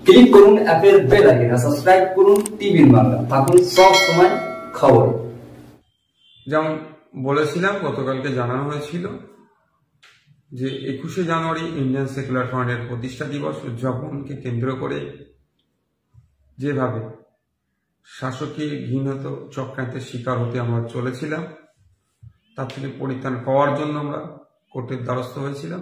Click করুন অ্যাপের bell icon, subscribe করুন টিভির বাংলা, থাকুন সব সময় খবরে। যেমন বলেছিলাম, গতকালকে জানানো হয়েছিল যে 21শে জানুয়ারি ইন্ডিয়ান সেকুলার ফ্রন্টের প্রতিষ্ঠা দিবস উদযাপনকে কেন্দ্র করে যেভাবে শাসকের ঘৃণিত চক্রান্তের শিকার হতে আমরা চলেছিলাম, তার থেকে পরিত্রাণ পাওয়ার জন্য আমরা কোর্টের দ্বারস্থ হয়েছিলাম।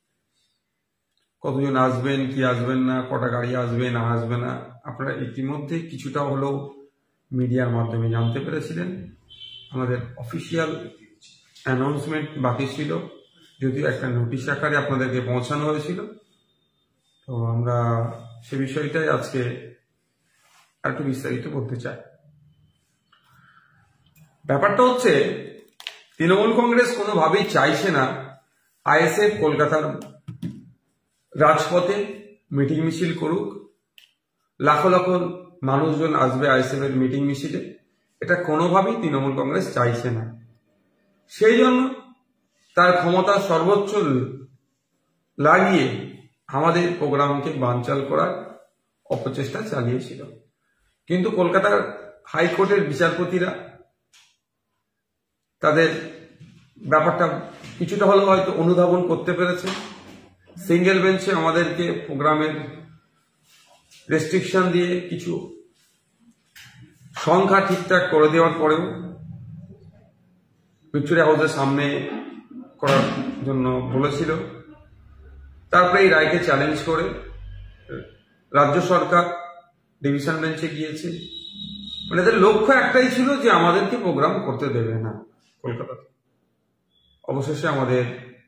কতজন আসবেন, কি আসবেন না, কটা গাড়ি আসবে না আসবে না, আপনারা ইতিমধ্যে কিছুটা হলেও মিডিয়ার মাধ্যমে জানতে পেরেছিলেন। আমাদের অফিসিয়াল অ্যানাউন্সমেন্ট বাকি ছিল, যদিও একটা নোটিশ আকারে আপনাদেরকে পৌঁছানো হয়েছিল। তো আমরা সে বিষয়টাই আজকে একটু বিস্তারিত বলতে চাই। ব্যাপারটা হচ্ছে, তৃণমূল কংগ্রেস কোনোভাবেই চাইছে না আইএসএফ কলকাতার রাজপথে মিটিং মিছিল করুক, লাখো লাখো মানুষজন আসবে আইএসএফ এর মিটিং মিছিলে। এটা কোনোভাবেই তৃণমূল কংগ্রেস চাইছে না। সেই জন্য তার ক্ষমতার সর্বোচ্চ লাগিয়ে আমাদের প্রোগ্রামকে বানচাল করার অপচেষ্টা চালিয়েছিল। কিন্তু কলকাতার হাইকোর্টের বিচারপতিরা তাদের ব্যাপারটা কিছুটা হলেও হয়তো অনুধাবন করতে পেরেছে। সিঙ্গেল বেঞ্চে আমাদেরকে প্রোগ্রামের রেস্ট্রিকশন দিয়ে কিছু সংখ্যা ঠিকঠাক করে দেওয়ার পরেও ভিক্টোরিয়া হাউসের সামনে করার জন্য বলেছিল। তারপরে এই রায়কে চ্যালেঞ্জ করে রাজ্য সরকার ডিভিশন বেঞ্চে গিয়েছে। মানে এদের লক্ষ্য একটাই ছিল যে আমাদেরকে প্রোগ্রাম করতে দেবে না কলকাতাতে। অবশেষে আমাদের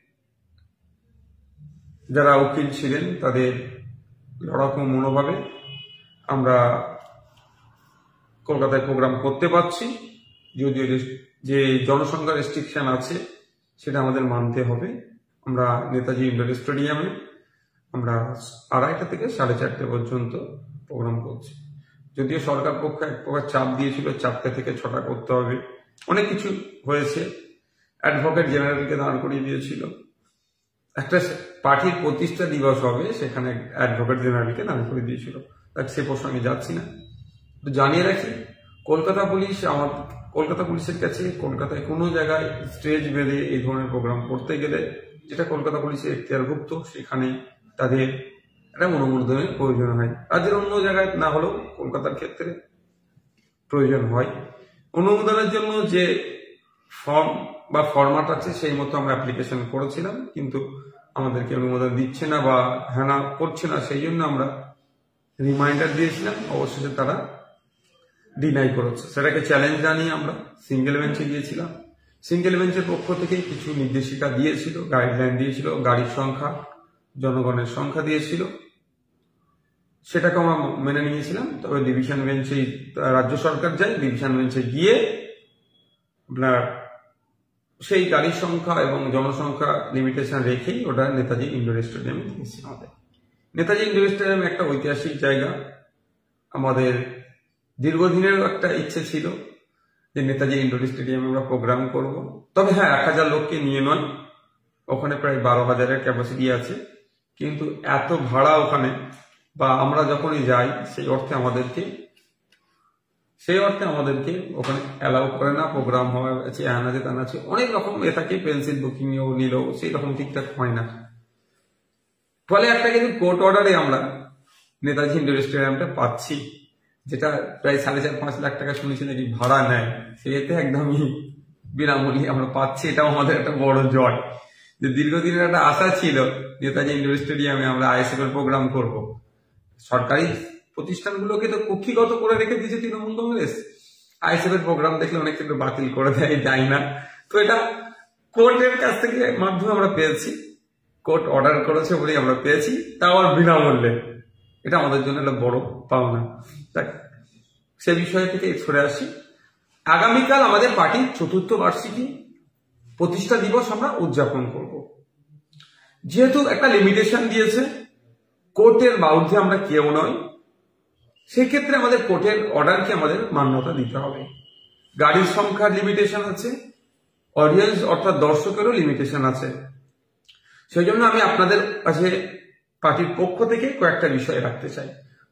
যারা উকিল ছিলেন তাদের লড়াকু মনোভাবে আমরা কলকাতায় প্রোগ্রাম করতে পারছি। যদিও যে জনসংখ্যা রেস্ট্রিকশন আছে সেটা আমাদের মানতে হবে। আমরা নেতাজি ইন্ডোর স্টেডিয়ামে আমরা 2:30 থেকে 4:30 পর্যন্ত প্রোগ্রাম করছি। যদিও সরকার পক্ষ এক প্রকার চাপ দিয়েছিল 4টে থেকে 6টা করতে হবে, অনেক কিছু হয়েছে। অ্যাডভোকেট জেনারেলকে দাঁড় করিয়ে দিয়েছিল। একটা পার্টির প্রতিষ্ঠা দিবস হবে, সেখানে অ্যাডভোকেট জেনারেলকে দাঁড় করিয়ে দিয়েছিল। তাকে সে প্রসঙ্গে যাচ্ছি না। তো জানিয়ে রাখি, কলকাতা পুলিশের কাছে কলকাতায় কোনো জায়গায় স্টেজ বেঁধে এই ধরনের প্রোগ্রাম করতে গেলে, যেটা কলকাতা পুলিশের এখতিয়ারভুক্ত, সেখানে তাদের একটা অনুমোদনের প্রয়োজন হয়। রাজ্যের অন্য জায়গায় না হলেও কলকাতার ক্ষেত্রে প্রয়োজন হয়। অনুমোদনের জন্য যে ফর্ম বা ফরম্যাট আছে সেই মতো আমরা অ্যাপ্লিকেশন করেছিলাম, কিন্তু আমাদেরকে অনুমোদন দিচ্ছে না বা হ্যানা করছে না। সেই জন্য আমরা রিমাইন্ডার দিয়েছিলাম, অবশেষে তারা ডিনাই করেছে। সেটাকে চ্যালেঞ্জ জানিয়ে আমরা সিঙ্গেল বেঞ্চে গিয়েছিলাম। সিঙ্গেল বেঞ্চের পক্ষ থেকে কিছু নির্দেশিকা দিয়েছিল, গাইডলাইন দিয়েছিল, গাড়ির সংখ্যা, জনগণের সংখ্যা দিয়েছিল। সেটাকে আমরা মেনে নিয়েছিলাম। তবে ডিভিশন বেঞ্চে রাজ্য সরকার যায়, ডিভিশন বেঞ্চে গিয়ে আপনার সেই গাড়ির সংখ্যা এবং জনসংখ্যা লিমিটেশন রেখেই ওটা নেতাজি ইন্ডোর স্টেডিয়ামে দিয়েছে। আমাদের নেতাজি ইন্ডোর স্টেডিয়াম একটা ঐতিহাসিক জায়গা। আমাদের দীর্ঘদিনেরও একটা ইচ্ছে ছিল যে নেতাজি ইন্ডোর স্টেডিয়ামে আমরা প্রোগ্রাম করব। তবে হ্যাঁ, 1000 লোককে নিয়ে নয়, ওখানে প্রায় 12,000-এর ক্যাপাসিটি আছে। কিন্তু এত ভাড়া ওখানে, বা আমরা যখনই যাই সেই অর্থে আমাদেরকে ওখানে অ্যালাউ করে না। প্রোগ্রাম হয় আছে, তান আছে, অনেক রকম থাকে, পেন্সিল বুকিং নিলেও সেই রকম ঠিকঠাক হয় না। ফলে একটা কিন্তু কোর্ট অর্ডারে আমরা নেতাজি ইন্ডোর স্টেডিয়ামটা পাচ্ছি, যেটা প্রায় 4.5-5 লাখ টাকা শুনেছি নাকি ভাড়া নেয়। সেটা একদমই বিনামূল্যে আমরা পাচ্ছি। এটাও আমাদের একটা বড় জয়, যে দীর্ঘদিনের একটা আশা ছিল নেতাজি ইন্ডোর স্টেডিয়ামে আমরা আইএসএফ এর প্রোগ্রাম করব। সরকারি প্রতিষ্ঠানগুলোকে তো কক্ষিগত করে রেখে দিয়েছে তৃণমূল কংগ্রেস। আইএসএফ এর প্রোগ্রাম দেখলে অনেক ক্ষেত্রে বাতিল করে দেয়, যায় না। তো এটা কোর্টের কাছ থেকে মাধ্যমে আমরা পেয়েছি, কোর্ট অর্ডার করেছে বলেই আমরা পেয়েছি, তাও আর বিনামূল্যে। এটা আমাদের জন্য একটা বড় পাওনা। সে বিষয় থেকে সরে আসি। আগামীকাল আমাদের পার্টির 4র্থ বার্ষিকী প্রতিষ্ঠা দিবস আমরা উদযাপন করব। যেহেতু একটা লিমিটেশন দিয়েছে, কোর্টের বাউদ্ধে আমরা কেউ নয়, সেই ক্ষেত্রে আমাদের কোর্টের অর্ডারকে আমাদের মান্যতা দিতে হবে। গাড়ির সংখ্যার লিমিটেশন আছে, অডিয়েন্স অর্থাৎ দর্শকেরও লিমিটেশন আছে। সেই জন্য আমি আপনাদের কাছে পার্টির পক্ষ থেকে কয়েকটা বিষয় রাখতে চাই।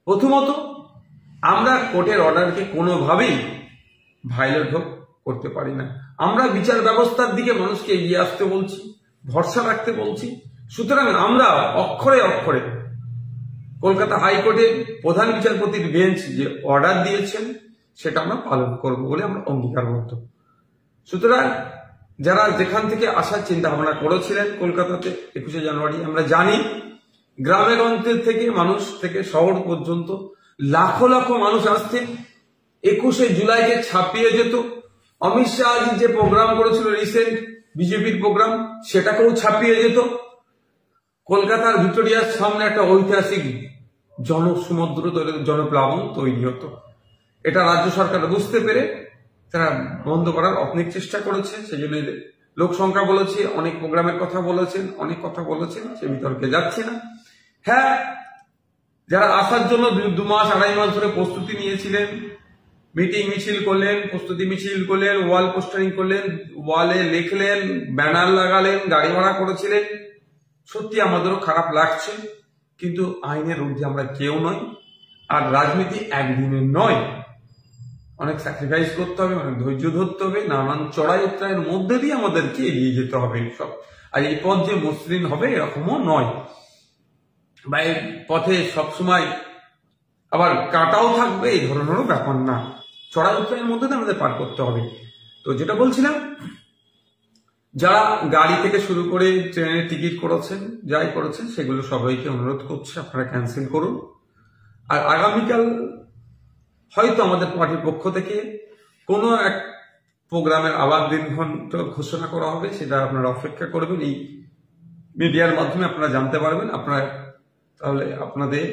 প্রথমত, আমরা কোর্টের অর্ডারকে কোনোভাবেই ভায়োলেট করতে পারি না। আমরা বিচার ব্যবস্থার দিকে মানুষকে এগিয়ে আসতে বলছি, ভরসা রাখতে বলছি। সুতরাং আমরা অক্ষরে অক্ষরে কলকাতা হাইকোর্টের প্রধান বিচারপতির বেঞ্চ যে অর্ডার দিয়েছেন সেটা আমরা পালন করব বলে আমরা অঙ্গীকারবদ্ধ। সুতরাং যারা যেখান থেকে আসার চিন্তা ভাবনা করেছিলেন কলকাতাতে 21শে জানুয়ারি, আমরা জানি গ্রামে গঞ্জে থেকে মানুষ থেকে শহর পর্যন্ত লাখো লাখো মানুষ আসতেন। 21শে জুলাইকে ছাপিয়ে যেত। অমিত শাহ যে প্রোগ্রাম করেছিল রিসেন্ট বিজেপির প্রোগ্রাম, সেটাকেও ছাপিয়ে যেত। কলকাতার ভিক্টোরিয়ার সামনে একটা ঐতিহাসিক জনসমুদ্র জনপ্লাবন তৈরি হতো। এটা রাজ্য সরকার বুঝতে পেরে তারা বন্ধ করার অনেক চেষ্টা করেছে। সেই জন্য লোক সংখ্যা বলেছে, অনেক প্রোগ্রামের কথা বলেছেন, অনেক কথা বলেছেন, সে বিতর্কে যাচ্ছে না। হ্যাঁ, যারা আসার জন্য 2 মাস 2.5 মাস ধরে প্রস্তুতি নিয়েছিলেন, মিটিং মিছিল করলেন, প্রস্তুতি মিছিল করলেন, ওয়াল পোস্টারিং করলেন, ওয়ালে লিখলেন, ব্যানার লাগালেন, গাড়ি ভাড়া করেছিলেন, সত্যি আমাদেরও খারাপ লাগছে। কিন্তু আইনের ঊর্ধ্বে আমরা কেউ নই। আর রাজনীতি একদিনের নয়, অনেক স্যাক্রিফাইস করতে হবে, অনেক ধৈর্য ধরতে হবে, নানান চড়াই উত্তরায়ের মধ্যে দিয়ে আমাদেরকে এগিয়ে যেতে হবে সব। আর এই পথ যে মসৃণ হবে এরকমও নয়, বা এই পথে সবসময় আবার কাটাও থাকবে এই ধরনেরও ব্যাপার না। চড়াই উত্তরায়ের মধ্যে দিয়ে আমাদের পার করতে হবে। তো যেটা বলছিলাম, যারা গাড়ি থেকে শুরু করে ট্রেনের টিকিট করেছেন, যাই করেছেন, সেগুলো সবাইকে অনুরোধ করছে আপনারা ক্যান্সেল করুন। আর আগামীকাল হয়তো আমাদের পার্টির পক্ষ থেকে কোনো এক প্রোগ্রামের আবার দিনক্ষণ ঘোষণা করা হবে, সেটা আপনারা অপেক্ষা করবেন। এই মিডিয়ার মাধ্যমে আপনারা জানতে পারবেন। আপনারা তাহলে আপনাদের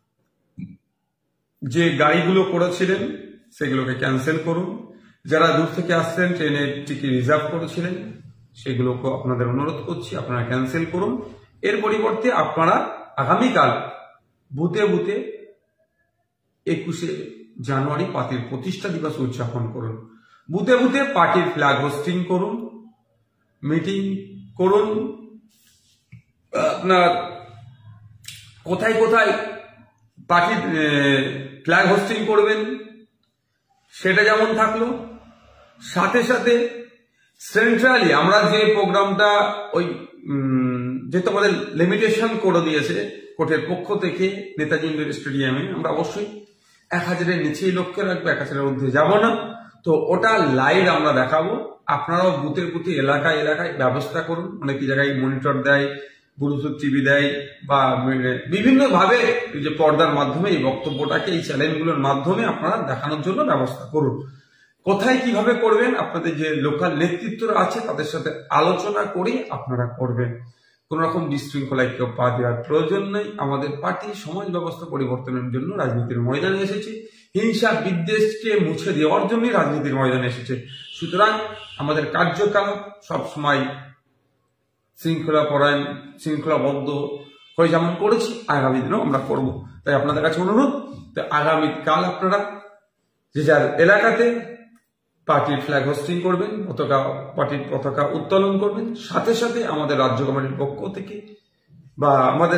যে গাড়িগুলো করেছিলেন সেগুলোকে ক্যান্সেল করুন। যারা দূর থেকে আসছেন, ট্রেনের টিকিট রিজার্ভ করেছিলেন, সেগুলোকে আপনাদের অনুরোধ করছি আপনারা ক্যান্সেল করুন। এর পরিবর্তে আপনারা আগামীকাল বুথে বুথে 21শে জানুয়ারি পার্টির প্রতিষ্ঠা দিবস উদযাপন করুন। বুথে বুথে পার্টির ফ্ল্যাগ হোস্টিং করুন, মিটিং করুন। আপনার কোথায় কোথায় পার্টির ফ্ল্যাগ হোস্টিং করবেন সেটা যেমন থাকলো, সাথে সাথে সেন্ট্রালি আমরা যে প্রোগ্রামটা ওই যেহেতু আমাদের লিমিটেশন করে দিয়েছে কোর্টের পক্ষ থেকে নেতাজি ইন্ডোর স্টেডিয়ামে, আমরা অবশ্যই 1000-এর নিচেই লক্ষ্য রাখবো, 1000-এর ঊর্ধ্বে যাবো না। তো ওটা লাইভ আমরা দেখাবো। আপনারাও বুথে বুথে এলাকায় এলাকায় ব্যবস্থা করুন। অনেক জায়গায় মনিটর দেয়, ব্লুটুথ টিভি দেয়, বা বিভিন্ন ভাবে যে পর্দার মাধ্যমে এই বক্তব্যটাকে এই চ্যানেলগুলোর মাধ্যমে আপনারা দেখানোর জন্য ব্যবস্থা করুন। কোথায় কিভাবে করবেন আপনাদের যে লোকাল নেতৃত্বরা আছে তাদের সাথে আলোচনা করে আপনারা করবেন। কোন রকম বিশৃঙ্খলায় কেউ পা দেওয়ার প্রয়োজন নেই। আমাদের পার্টি সমাজ ব্যবস্থা পরিবর্তনের জন্য রাজনীতির ময়দানে এসেছে, হিংসা বিদ্বেষকে মুছে দেওয়ার জন্যই রাজনীতির ময়দানে এসেছে। সুতরাং আমাদের কার্যকলাপ সবসময় শৃঙ্খলাপরায়ণ, শৃঙ্খলাবদ্ধ হয়ে যেমন করেছি আগামী দিনেও আমরা করব। তাই আপনাদের কাছে অনুরোধ, আগামীকাল আপনারা যে যার এলাকাতে পার্টির ফ্ল্যাগ হোস্টিং করবেন, পার্টির পতাকা উত্তোলন করবেন। সাথে সাথে আমাদের রাজ্য কমিটির পক্ষ থেকে বা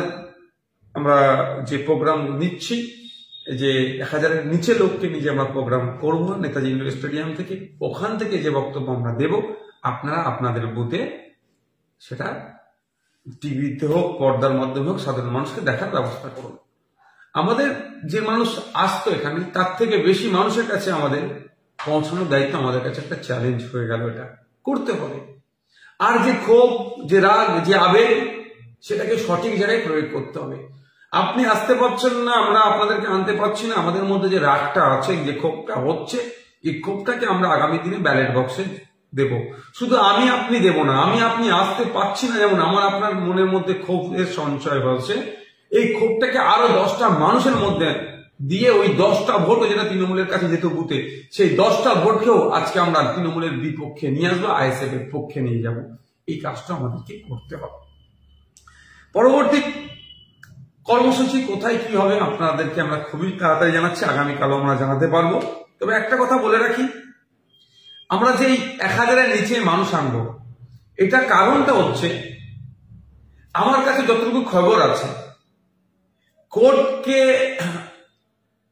আমরা যে প্রোগ্রাম নিচ্ছি, যে 1000-এর নিচে লোককে নিয়ে যে আমরা প্রোগ্রাম করব নেতাজি ইন্ডোর স্টেডিয়াম থেকে, ওখান থেকে যে বক্তব্য আমরা দেব আপনারা আপনাদের বুথে সেটা টিভিতে হোক, পর্দার মাধ্যমে হোক, সাধারণ মানুষকে দেখার ব্যবস্থা করুন। আমাদের যে মানুষ আসতো এখানে, তার থেকে বেশি মানুষের কাছে আমাদের পৌঁছানোর দায়িত্ব আমাদের কাছে একটা চ্যালেঞ্জ হয়ে গেল। এটা করতে হবে। আর যে ক্ষোভ, যে রাগ, যে আবেগ, সেটাকে সঠিক জায়গায় প্রয়োগ করতে হবে। আপনি আসতে পারছেন না, আমরা আপনাদেরকে আনতে পারছি না, আমাদের মধ্যে যে রাগটা আছে, যে ক্ষোভটা হচ্ছে, এই ক্ষোভটাকে আমরা আগামী দিনে ব্যালট বক্সে দেব। শুধু আমি আপনি দেব না, আমি আপনি আসতে পারছি না, যেমন আমার আপনার মনের মধ্যে ক্ষোভের সঞ্চয় হয়েছে, এই ক্ষোভটাকে আরো 10টা মানুষের মধ্যে দিয়ে ওই 10টা ভোট যেটা তৃণমূলের কাছে যেত বুথে, সেই 10টা ভোটকেও আজকে আমরা তৃণমূলের বিপক্ষে নিয়ে আসবো, আইএসএফ এর পক্ষে নিয়ে যাব। এই কাজটা আমাদেরকে করতে হবে। পরবর্তী কর্মসূচি কোথায় কি হবে আপনাদেরকে আমরা খুবই তাড়াতাড়ি জানাচ্ছি, আগামীকালও আমরা জানাতে পারবো। তবে একটা কথা বলে রাখি, আমরা যে 1000-এর নিচে মানুষ আনবো, এটা কারণটা হচ্ছে আমার কাছে যতটুকু খবর আছে, কোর্টকে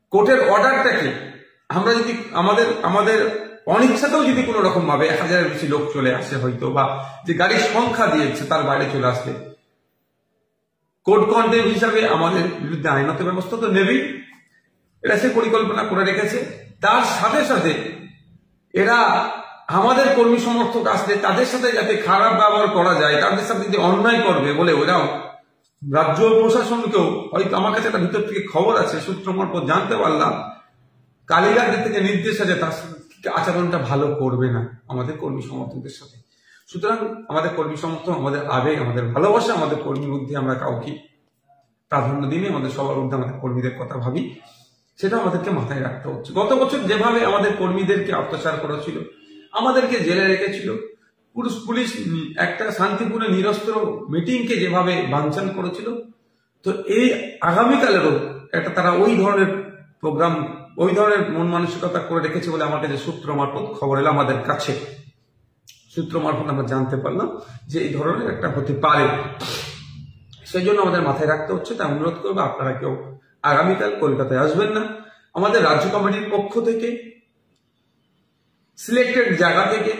কোর্টের অর্ডারটাকে আমরা যদি আমাদের অনিচ্ছাতেও যদি কোনো রকম ভাবে 1000-এর বেশি লোক চলে আসে হয়তো, বা যে গাড়ির সংখ্যা দিয়েছে তার বাইরে চলে আসলে কোর্ট কন্টেম্প হিসাবে আমাদের বিরুদ্ধে আইনত ব্যবস্থা তো নেবেই। এরা সে পরিকল্পনা করে রেখেছে। তার সাথে সাথে এরা আমাদের কর্মী সমর্থক আসলে তাদের সাথে যাতে খারাপ ব্যবহার করা যায়, তাদের সাথে যে অন্যায় করবে বলে ওরাও রাজ্য প্রশাসনকেও, হয়তো আমার কাছে একটা ভিতর থেকে খবর আছে, সূত্র মারফত জানতে পারলাম, কালীঘাটের থেকে নির্দেশ আছে তার আচরণটা ভালো করবে না আমাদের কর্মী সমর্থকদের সাথে। সুতরাং আমাদের কর্মী সমর্থক, আমাদের আবেগ, আমাদের ভালোবাসা, আমাদের কর্মীর মধ্যে আমরা কাউকে প্রাধান্য দিনে আমাদের সবার মধ্যে আমাদের কর্মীদের কথা ভাবি, সেটা আমাদেরকে মাথায় রাখতে হচ্ছে। গত বছর যেভাবে আমাদের কর্মীদেরকে অত্যাচার করেছিল, আমাদেরকে জেলে রেখেছিল, পুলিশ একটা শান্তিপূর্ণ নিরস্ত্র মিটিংকে যেভাবে বানচাল করেছিল, তো এই আগামীকালেরও একটা তারা ওই ধরনের প্রোগ্রাম, ওই ধরনের মন মানসিকতা করে রেখেছে বলে আমার কাছে সূত্র মারফত খবর এলো। আমাদের কাছে সূত্র মারফত আমরা জানতে পারলাম যে এই ধরনের একটা হতে পারে। সেই জন্য আমাদের মাথায় রাখতে হচ্ছে। তাই অনুরোধ করবো আপনারা কেউ আগামীকাল কলকাতায় আসবেন না। আমাদের রাজ্য কমিটির পক্ষ থেকে সিলেক্টেড জায়গা থেকে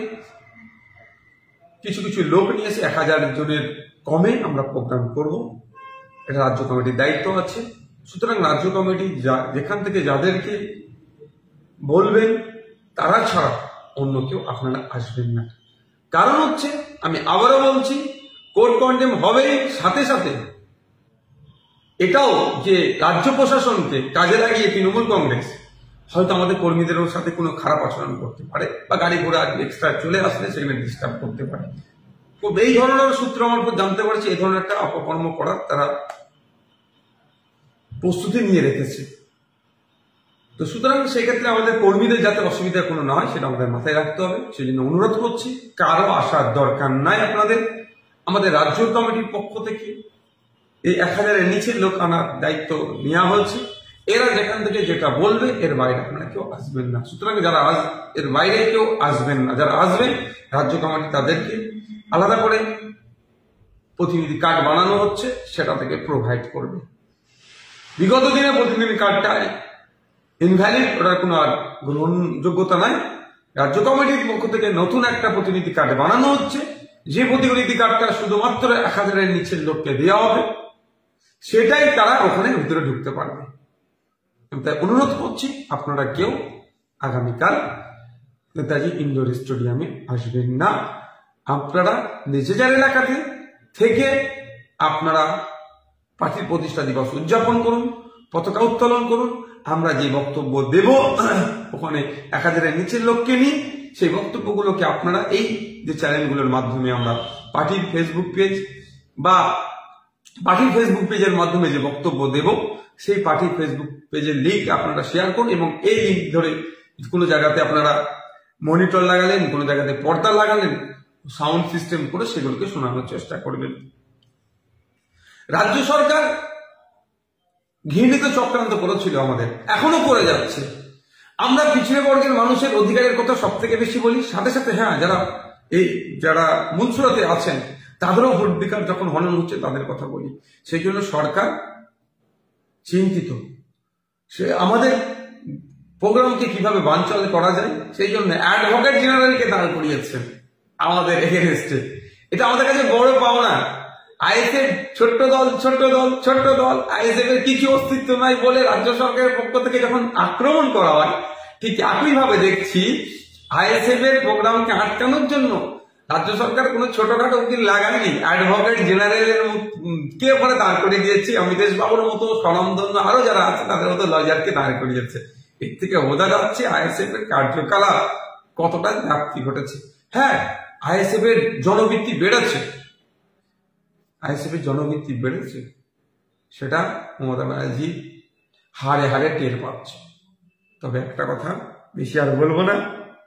কিছু কিছু লোক নিয়ে এসে 1000 জনের কমে আমরা প্রোগ্রাম করব। এটা রাজ্য কমিটির দায়িত্ব আছে। সুতরাং রাজ্য কমিটি যেখান থেকে যাদেরকে বলবেন তারা ছাড়া অন্য কেউ আপনারা আসবেন না। কারণ হচ্ছে, আমি আবারও বলছি, কোর্ট কন্ডেম হবেই, সাথে সাথে এটাও যে রাজ্য প্রশাসনকে কাজে লাগিয়ে তৃণমূল কংগ্রেস হয়তো আমাদের কর্মীদের সাথে কোনো খারাপ আচরণ করতে পারে, বা গাড়ি ঘোড়া এক্সট্রা চলে আসলে সেখানে ডিস্টার্ব করতে পারে। তো এই ধরনের সূত্র আমার জানতে পারছি এই ধরনের একটা অপকর্ম করার তারা প্রস্তুতি নিয়ে রেখেছে। তো সুতরাং সেক্ষেত্রে আমাদের কর্মীদের যাতে অসুবিধা কোনো না হয় সেটা আমাদের মাথায় রাখতে হবে। সেই জন্য অনুরোধ করছি, কারো আসার দরকার নাই আপনাদের। আমাদের রাজ্য কমিটির পক্ষ থেকে এই 1000-এর নিচের লোক আনার দায়িত্ব নেওয়া হয়েছে। এরা যেখান থেকে যেটা বলবে এর বাইরে আপনারা কেউ আসবেন না। সুতরাং যারা এর বাইরে কেউ আসবেন না, যারা আসবেন রাজ্য কমিটি তাদেরকে আলাদা করে প্রতিনিধি কার্ড বানানো হচ্ছে, সেটা থেকে প্রোভাইড করবে। বিগত দিনে প্রতিনিধি কার্ডটা ইনভ্যালিড, ওটার কোনো আর গ্রহণযোগ্যতা নাই। রাজ্য কমিটির পক্ষ থেকে নতুন একটা প্রতিনিধি কার্ড বানানো হচ্ছে, যে প্রতিনিধি কার্ডটা শুধুমাত্র 1000-এর নিচের লোককে দেওয়া হবে, সেটাই তারা ওখানে ভিতরে ঢুকতে পারবে। তাই অনুরোধ করছি আপনারা কেউ আগামীকাল নেতাজি ইন্ডোর স্টেডিয়ামে আসবেন না। আপনারা নিজেদের এলাকাতে থেকে আপনারা পার্টির প্রতিষ্ঠা দিবস উদযাপন করুন, পতাকা উত্তোলন করুন। আমরা যে বক্তব্য দেব ওখানে 1000-এর নিচের লোককে নিয়ে সেই বক্তব্যগুলোকে আপনারা এই যে চ্যানেলগুলোর মাধ্যমে আমরা পার্টির ফেসবুক পেজ বা পার্টির ফেসবুক পেজের মাধ্যমে যে বক্তব্য দেব, সেই পার্টির ফেসবুক পেজের লিঙ্ক আপনারা শেয়ার করুন, এবং এই লিঙ্ক ধরে কোনো জায়গাতে আপনারা মনিটর লাগালেন, কোনো জায়গাতে পর্দা লাগালেন, সাউন্ড সিস্টেম করে সেগুলোকে শোনানোর চেষ্টা করবেন। রাজ্য সরকার ঘৃণিত চক্রান্ত করেছিল আমাদের, এখনো করে যাচ্ছে। আমরা পিছিয়ে বর্গের মানুষের অধিকারের কথা সব থেকে বেশি বলি, সাথে সাথে হ্যাঁ যারা মূলসুরাতে আছেন তাদেরও ভোটাধিকার যখন হনন হচ্ছে তাদের কথা বলি। সেই জন্য সরকার চিন্তিত, সে আমাদের প্রোগ্রামকে কিভাবে বানচাল করা যায় সেই জন্য অ্যাডভোকেট জেনারেলকে দাঁড় করিয়েছেন আমাদের এগেনস্টে। এটা আমাদের কাছে বড় পাওনা। আইএসএফ ছোট্ট দল, আইএসএফ এর কিছু অস্তিত্ব নাই বলে রাজ্য সরকারের পক্ষ থেকে যখন আক্রমণ করা হয়, ঠিক একইভাবে দেখছি আইএসএফ এর প্রোগ্রামকে আটকানোর জন্য রাজ্য সরকার কোনো ছোটখাটো উকিল লাগায়নি, অ্যাডভোকেট জেনারেলের কে ওখানে দাঁড় করিয়ে দিয়েছে, অমিতেশ বাবুর মতো, স্বনামধন্য আরো যারা আছে তাদের মতো লয়ারকে দাঁড় করিয়েছে। এর থেকে বোঝা যাচ্ছে আইএসএফ এর কার্যকলাপ কতটা ব্যাপ্তি ঘটেছে। হ্যাঁ, আইএসএফ এর জনভিত্তি বেড়েছে, সেটা মমতা ব্যানার্জি হারে হারে টের পাচ্ছে। তবে একটা কথা বেশি আর বলবো না,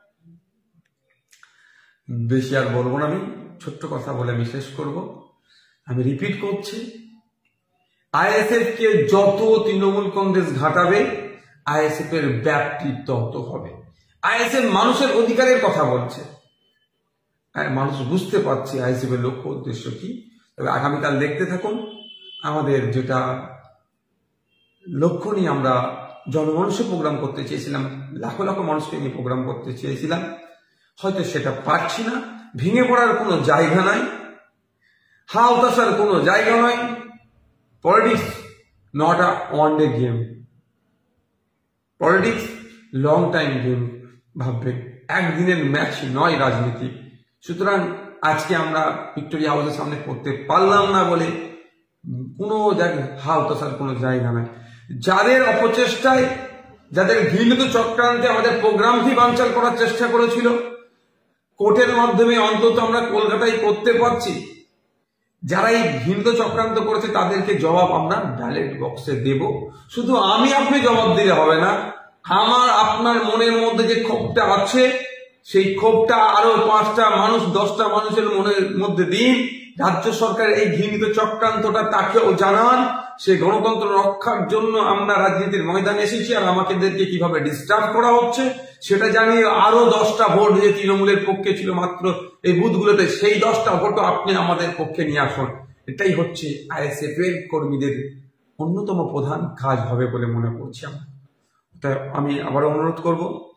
আমি ছোট্ট কথা বলে আমি শেষ করব। আমি রিপিট করছি, আইএসএফ কে যত তৃণমূল কংগ্রেস ঘাটাবে আইএসএফ এর ব্যাপ্তি তত হবে। আইএসএফ মানুষের অধিকারের কথা বলছে, মানুষ বুঝতে পারছে আইএসএফ এর লক্ষ্য উদ্দেশ্য কি। তবে আগামীকাল দেখতে থাকুন আমাদের যেটা লক্ষ্য নিয়ে আমরা জনমানুষে প্রোগ্রাম করতে চেয়েছিলাম, লাখো লাখো মানুষকে নিয়ে প্রোগ্রাম করতে চেয়েছিলাম, হয়তো সেটা পারছি না। ভেঙে পড়ার কোনো জায়গা নাই, হা হতাশার কোনো জায়গা নয়। Politics not a one day game, politics long time game ভাববেন, একদিনের ম্যাচ নয় রাজনীতি। সুতরাং আজকে আমরা ভিক্টোরিয়া হাউসের সামনে করতে পারলাম না বলে কোনো হা হতাশার কোনো জায়গা নাই। যাদের অপচেষ্টায়, যাদের ঘৃণিত চক্রান্তে আমাদের প্রোগ্রামটি বানচাল করার চেষ্টা করেছিল, কোর্টের মাধ্যমে অন্তত আমরা কলকাতায় করতে পারছি। যারা এই ঘৃণিত চক্রান্ত করেছে তাদেরকে জবাব আমরা ব্যালট বক্সে দেব। শুধু আমি আপনি জবাব দিলে হবে না, আমার আপনার মনের মধ্যে যে ক্ষোভটা আছে সেই ক্ষোভটা আরো 5টা মানুষ 10টা মানুষের মনের মধ্যে দিন। রাজ্য সরকারের এই ঘৃণিত চক্রান্তটা তাকেও জানান। সে গণতন্ত্র রক্ষার জন্য আমরা রাজনীতির ময়দানে এসেছি, আর আমাদেরকে কিভাবে ডিস্টার্ব করা হচ্ছে সেটা জানিয়ে আরো 10টা ভোট যে তৃণমূলের পক্ষে ছিল মাত্র এই বুথগুলোতে, সেই 10টা ভোটও আপনি আমাদের পক্ষে নিয়ে আসুন। এটাই হচ্ছে আইএসএফ এর কর্মীদের অন্যতম প্রধান কাজ হবে বলে মনে করছি আমরা। তাই আমি আবারও অনুরোধ করব,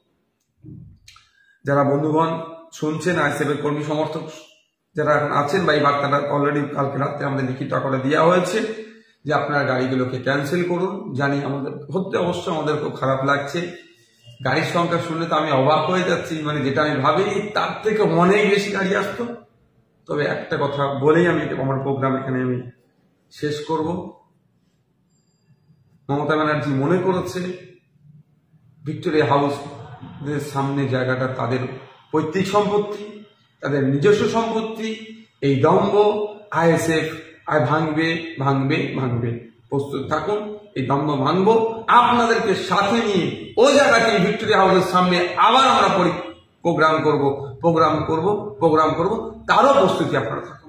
যারা বন্ধুগণ শুনছেন, আইএসএফ এর কর্মী সমর্থক যারা এখন আছেন, বা এই বার্তাটা অলরেডি কালকে রাত্রে আমাদের লিখিত আকারে দেওয়া হয়েছে যে আপনারা গাড়িগুলোকে ক্যান্সেল করুন। জানি আমাদের হতে অবশ্য আমাদের খুব খারাপ লাগছে, গাড়ির সংখ্যা শুনলে তো আমি অবাক হয়ে যাচ্ছি, মানে যেটা আমি ভাবিনি তার থেকে অনেক বেশি গাড়ি আসতো। তবে একটা কথা বলেই আমি আমার প্রোগ্রাম এখানে আমি শেষ করব। মমতা ব্যানার্জি মনে করেছে ভিক্টোরিয়া হাউস সামনে জায়গাটা তাদের পৈতৃক সম্পত্তি, তাদের নিজস্ব সম্পত্তি। এই দম্ভ আইএসএফ ভাঙবে ভাঙবে ভাঙবে, প্রস্তুত থাকুন, এই দম্ভ ভাঙবো। আপনাদেরকে সাথে নিয়ে ওই জায়গাটি ভিক্টোরিয়া হাউসের সামনে আবার আমরা প্রোগ্রাম করব, তারও প্রস্তুতি আপনারা থাকুন।